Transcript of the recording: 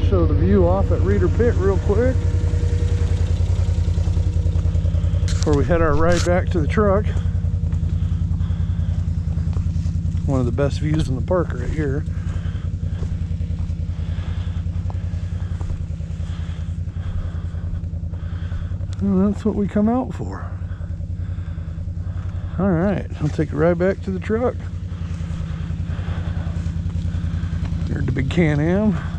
show the view off at Reiter Pit real quick before we head our ride back to the truck. One of the best views in the park right here. And that's what we come out for. All right, I'll take a ride back to the truck. Here's the big Can-Am.